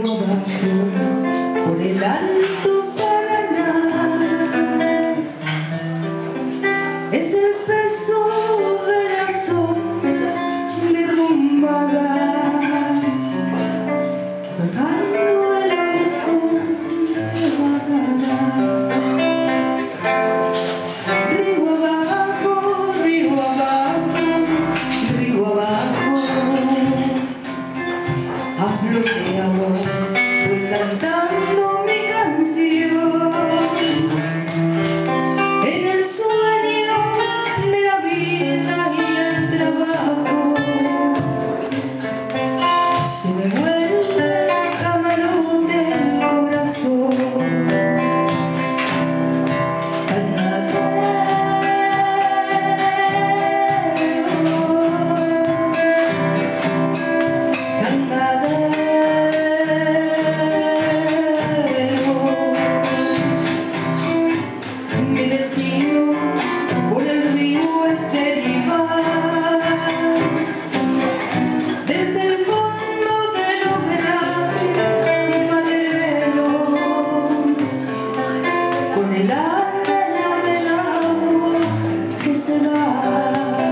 río abajo, por el alto Paraná. Es el peso de las olas derrumbadas, bajando el horizonte bajará. Voy cantando mi canción en el sueño de la vida y el trabajo. Se me vuelve el camarote del corazón. Mi destino por el río es derivar desde el fondo del obraje maderero, con el ala del agua que se va.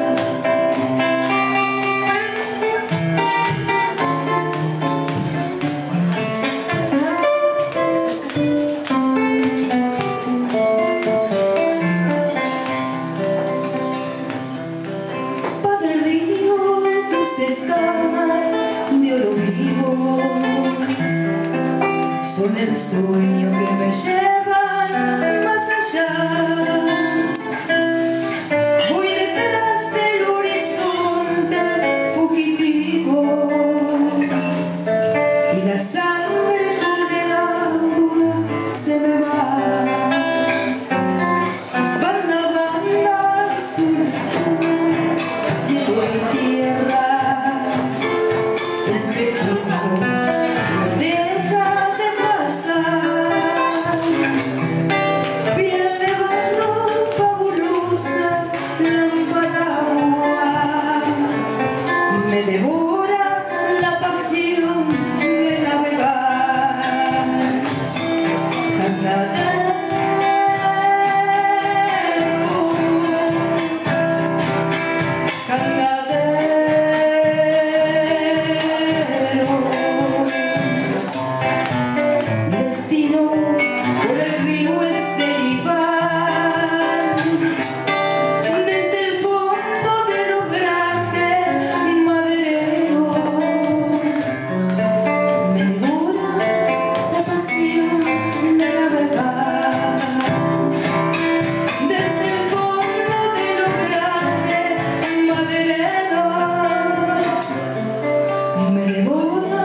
Escamas de oro vivo son el sueño que me lleva más allá. Voy detrás del horizonte fugitivo y la sangre con el agua se me va. Banda, banda azul, cielo y tierra. Deja de pasar, piel de barro fabulosa, lámpara agua, me devora la pasión de navegar. Canadero, me devora